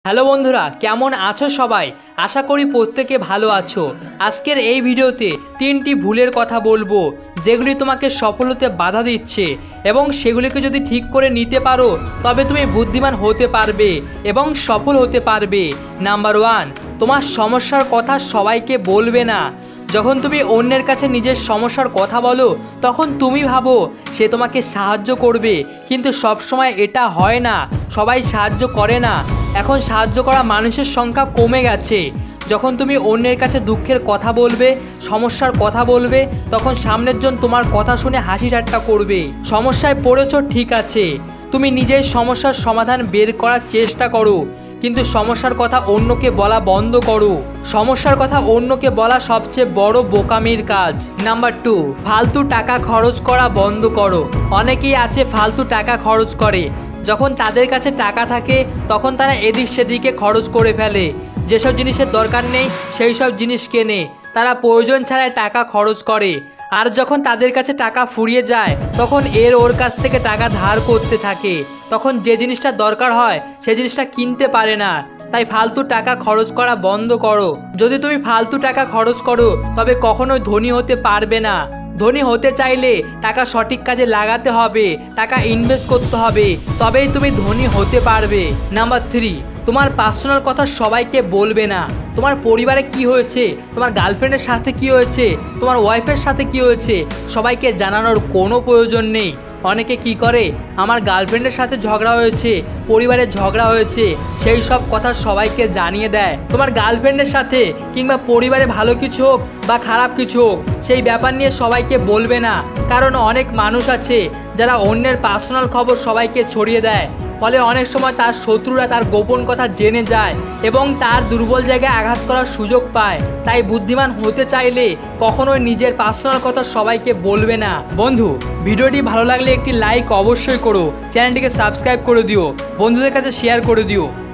Hello বন্ধুরা, কেমন আছো সবাই? আশা করি প্রত্যেকে ভালো আছো। আজকের এই ভিডিওতে 3টি ভুলের কথা বলবো যেগুলি তোমাকে সফল হতে বাধা দিচ্ছে, এবং সেগুলিকে যদি ঠিক করে নিতে পারো তবে তুমি বুদ্ধিমান হতে পারবে এবং সফল হতে পারবে। নাম্বার 1, তোমার সমস্যার কথা সবাইকে বলবে না। যখন তুমি অন্যের কাছে নিজের সমস্যার কথা বলো তখন তুমি ভাবো সে তোমাকে সাহায্য করবে, কিন্তু সবসময় এটা হয় না। সবাই সাহায্য করে না। এখন সাহায্য করা মানুষের সংখ্যা কমে গেছে। যখন তুমি অন্যের কাছে দুঃখের কথা বলবে, সমস্যার কথা বলবে, তখন সামনের জন তোমার কথা শুনে হাসি ঠাট্টা করবে। সমস্যায় পড়েছো ঠিক আছে, তুমি নিজের সমস্যার সমাধান বের করার চেষ্টা করো, কিন্তু সমস্যার কথা অন্যকে বলা বন্ধ করো। সমস্যার কথা অন্যকে বলা সবচেয়ে বড় বোকামির কাজ। নাম্বার 2, ফালতু টাকা খরচ করা বন্ধ করো। অনেকেই আছে ফালতু টাকা খরচ করে। যখন তাদের কাছে টাকা থাকে তখন তারা এদিক সেদিকে খরচ করে ফেলে। যেসব জিনিসের দরকার নেই সেই সব জিনিস কেনে। তারা প্রয়োজন ছাড়াই টাকা খরচ করে। আর যখন তাদের কাছে টাকা ফুরিয়ে যায় তখন ওর কাছ থেকে টাকা ধার করতে থাকে। তখন যে জিনিসটা দরকার হয় সে জিনিসটা কিনতে পারে না। তাই ফালতু টাকা খরচ করা বন্ধ করো। যদি তুমি ফালতু টাকা খরচ করো তবে কখনোই ধনী হতে পারবে না। ধনী হতে চাইলে টাকা সঠিক কাজে লাগাতে হবে, টাকা ইনভেস্ট করতে হবে, তবেই তুমি ধনী হতে পারবে। নাম্বার 3, তোমার পার্সোনাল কথা সবাইকে বলবে না। তোমার পরিবারে কি হয়েছে, তোমার গার্লফ্রেন্ডের সাথে কি হয়েছে, তোমার ওয়াইফের সাথে কি হয়েছে, সবাইকে জানানোর কোনো প্রয়োজন নেই। অনেকে কি করে, আমার গার্লফ্রেন্ডের সাথে ঝগড়া হয়েছে, পরিবারে ঝগড়া হয়েছে, সেই সব কথা সবাইকে জানিয়ে দেয়। তোমার গার্লফ্রেন্ডের সাথে কিংবা পরিবারে ভালো কিছু হোক বা খারাপ কিছু হোক, সেই ব্যাপার নিয়ে সবাইকে বলবে না। কারণ অনেক মানুষ আছে যারা অন্যের পার্সোনাল খবর সবাইকে ছড়িয়ে দেয়। ফলে অনেক সময় তার শত্রুরা তার গোপন কথা জেনে যায় এবং তার দুর্বল জায়গায় আঘাত করার সুযোগ পায়। তাই বুদ্ধিমান হতে চাইলে কখনোই নিজের পার্সোনাল কথা সবাইকে বলবে না। বন্ধু, ভিডিওটি ভালো লাগলে একটি লাইক অবশ্যই করো, চ্যানেলটিকে সাবস্ক্রাইব করে দিও, বন্ধুদের কাছে শেয়ার করে দিও।